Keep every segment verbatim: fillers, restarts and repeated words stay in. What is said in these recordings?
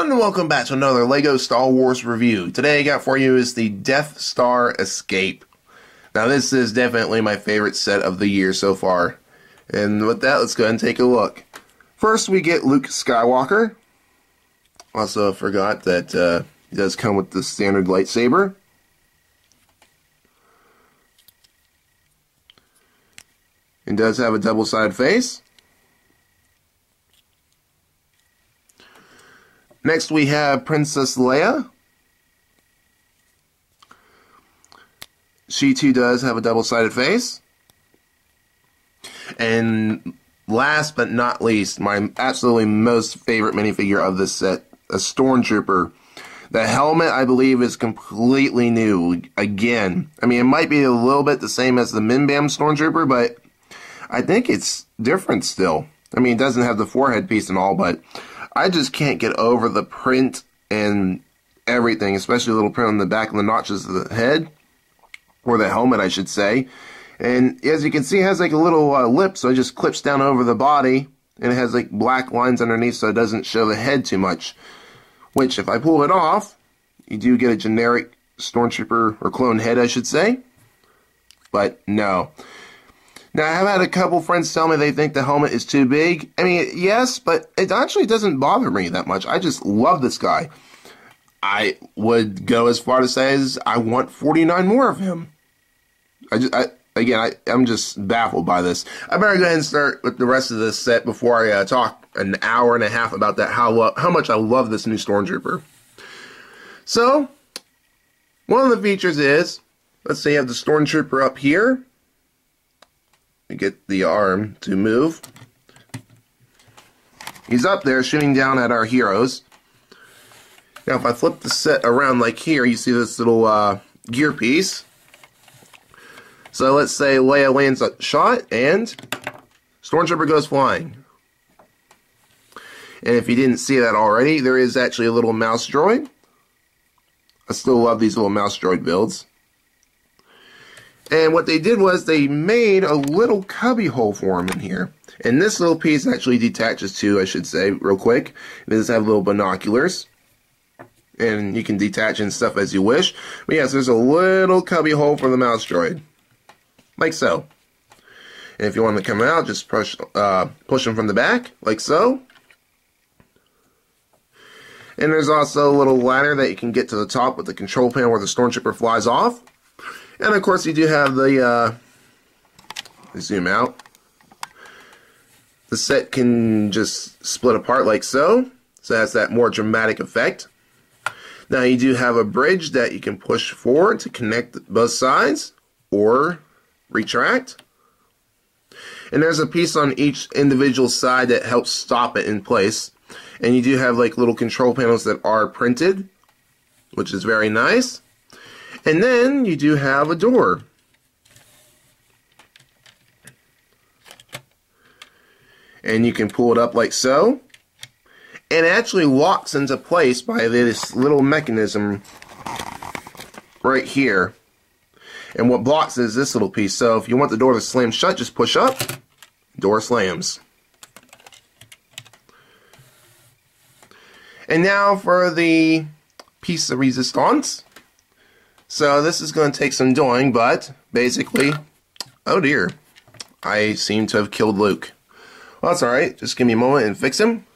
everyone, and welcome back to another LEGO Star Wars review. Today I got for you is the Death Star Escape. Now this is definitely my favorite set of the year so far. And with that, let's go ahead and take a look. First we get Luke Skywalker. Also forgot that uh, he does come with the standard lightsaber. It does have a double-sided face. Next we have Princess Leia. She too does have a double-sided face. And last but not least, my absolutely most favorite minifigure of this set, a Stormtrooper. The helmet, I believe, is completely new. Again, I mean, it might be a little bit the same as the Min Bam Stormtrooper, but I think it's different still. I mean, it doesn't have the forehead piece and all, but I just can't get over the print and everything, especially the little print on the back and the notches of the head, or the helmet, I should say. And as you can see, it has like a little uh, lip, so it just clips down over the body, and it has like black lines underneath, so it doesn't show the head too much. Which, if I pull it off, you do get a generic Stormtrooper, or clone head, I should say. But no. Now, I have had a couple friends tell me they think the helmet is too big. I mean, yes, but it actually doesn't bother me that much. I just love this guy. I would go as far to say as I want forty-nine more of him. I just, I, again, I, I'm just baffled by this. I better go ahead and start with the rest of this set before I uh, talk an hour and a half about that, how, how much I love this new Stormtrooper. So, one of the features is, let's say you have the Stormtrooper up here. Get the arm to move. He's up there shooting down at our heroes. Now if I flip the set around like here, you see this little uh, gear piece. So let's say Leia lands a shot and Stormtrooper goes flying. And if you didn't see that already, there is actually a little mouse droid. I still love these little mouse droid builds. And what they did was they made a little cubby hole for him in here. And this little piece actually detaches too, I should say, real quick. It does have little binoculars. And you can detach and stuff as you wish. But yes, there's a little cubby hole for the mouse droid. Like so. And if you want to come out, just push, uh, push them from the back, like so. And there's also a little ladder that you can get to the top with the control panel where the Stormtrooper flies off. And of course you do have the, uh, zoom out. The set can just split apart like so. So that's that more dramatic effect. Now you do have a bridge that you can push forward to connect both sides, or retract. And there's a piece on each individual side that helps stop it in place. And you do have like little control panels that are printed, which is very nice. And then you do have a door. And you can pull it up like so. And it actually locks into place by this little mechanism right here. And what blocks is this little piece. So if you want the door to slam shut, just push up. Door slams. And now for the piece of resistance. So this is going to take some doing, but basically, oh dear, I seem to have killed Luke. Well, that's alright, just give me a moment and fix him.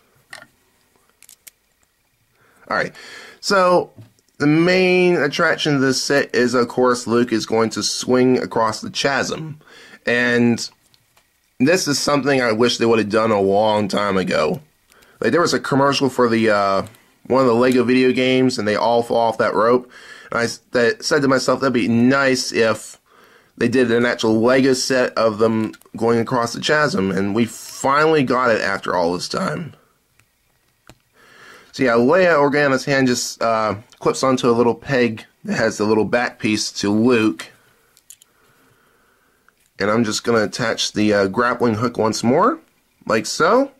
Alright, so the main attraction of this set is, of course, Luke is going to swing across the chasm. And this is something I wish they would have done a long time ago. Like, there was a commercial for the uh, one of the LEGO video games, and they all fall off that rope. And I that said to myself, that'd be nice if they did an actual LEGO set of them going across the chasm, and we finally got it after all this time. So yeah, Leia Organa's hand just uh, clips onto a little peg that has the little back piece to Luke. And I'm just going to attach the uh, grappling hook once more, like so.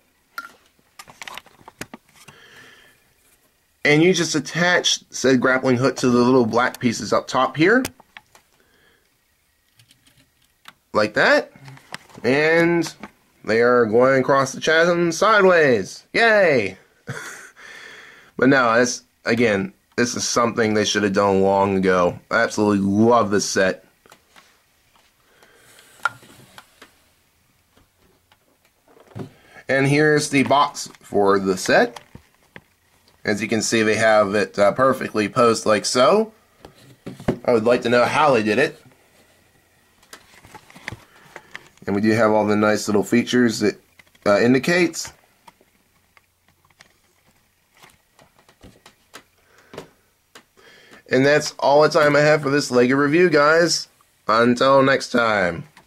And you just attach said grappling hook to the little black pieces up top here. Like that. And they are going across the chasm sideways. Yay! But no, that's, again, this is something they should have done long ago. I absolutely love this set. And here's the box for the set. As you can see, they have it uh, perfectly posed like so. I would like to know how they did it. And we do have all the nice little features that uh, indicates. And that's all the time I have for this LEGO review, guys. Until next time.